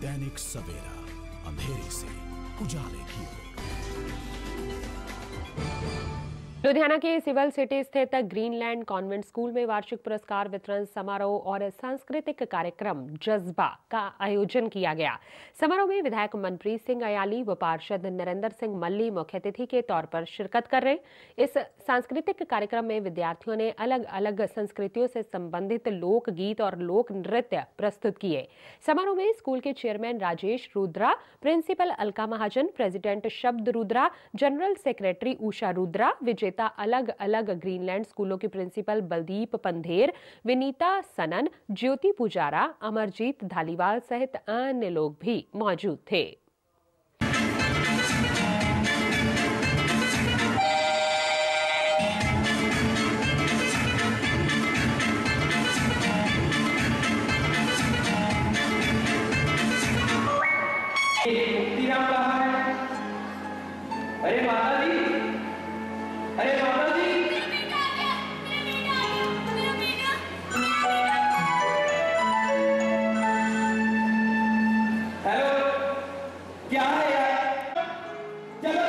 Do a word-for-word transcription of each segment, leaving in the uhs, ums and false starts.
दैनिक सवेरा, अंधेरे से उजाले की ओर। लुधियाना के सिविल सिटी स्थित ग्रीनलैंड कॉन्वेंट स्कूल में वार्षिक पुरस्कार वितरण समारोह और सांस्कृतिक कार्यक्रम जज्बा का आयोजन किया गया। समारोह में विधायक मनप्रीत सिंह अयाली व पार्षद नरेंद्र सिंह मल्ली मुख्य अतिथि के तौर पर शिरकत कर रहे। इस सांस्कृतिक कार्यक्रम में विद्यार्थियों ने अलग अलग संस्कृतियों से संबंधित लोक गीत और लोक नृत्य प्रस्तुत किए। समारोह में स्कूल के chairman Rajesh Rudra, principal Alka Mahajan, president Shabad Rudra, general secretary Usha Rudra, विजेता अलग अलग ग्रीनलैंड स्कूलों के प्रिंसिपल बलदीप पंधेर, विनीता सनन, ज्योति पुजारा, अमरजीत धालीवाल सहित अन्य लोग भी मौजूद थे। अरे माता जी, अरे माता जी, हेलो, क्या है यार? चलो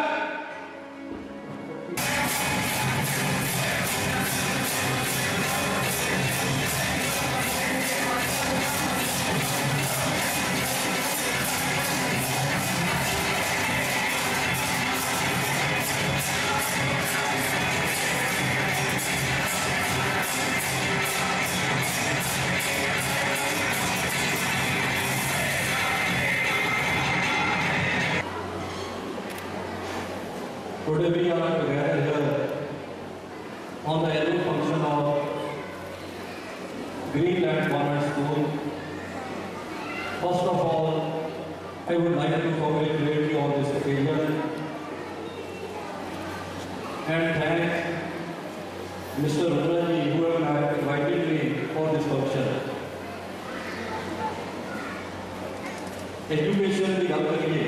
Today we are together here on the annual function of Greenland Convent School. First of all, I would like to congratulate you on this occasion and thank Mister Rudraji who have invited me for this function. Education की बात करिए।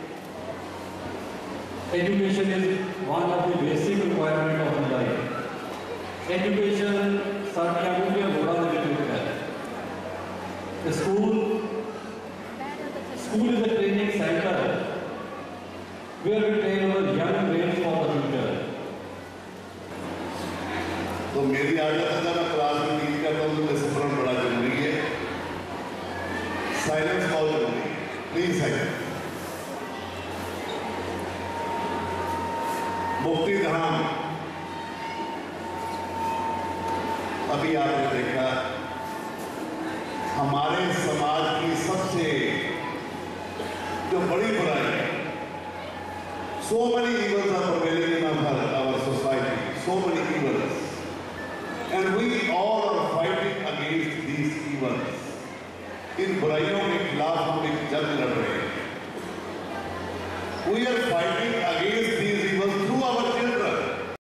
Education is one of the basic requirement of the life. Education साथियों के बड़ा महत्व है। The school, school is a training center where we train our young brains for the future. तो मेरी आदत है मैं क्लास में टीच करता हूँ तो डिसिप्लिन बड़ा जरूरी है। साइलेंस बहुत जरूरी है। Please silence. मुक्ति धाम अभी आपने देखा हमारे समाज की सबसे जो बड़ी बुराई है। So many evils are prevailing in our society, so many evils, and we all are fighting against these evils. इन बुराइयों के खिलाफ हम एक जंग लड़ रहे हैं। We are fighting against